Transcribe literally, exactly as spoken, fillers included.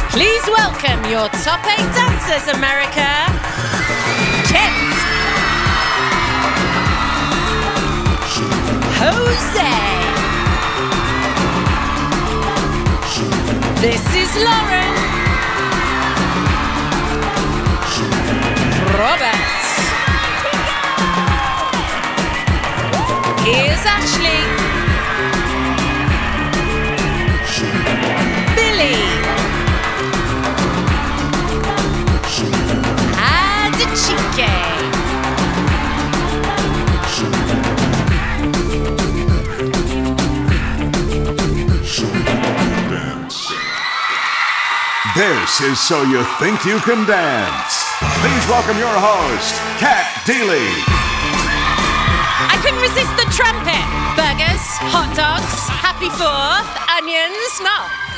Please welcome your top eight dancers, America. Kit, Jose. This is Lauren. Robert. Here's Ashley. Billy. Adechike. This is So You Think You Can Dance. Please welcome your host, Kat Deely. I couldn't resist the trumpet. Burgers, hot dogs, happy fourth, onions, no.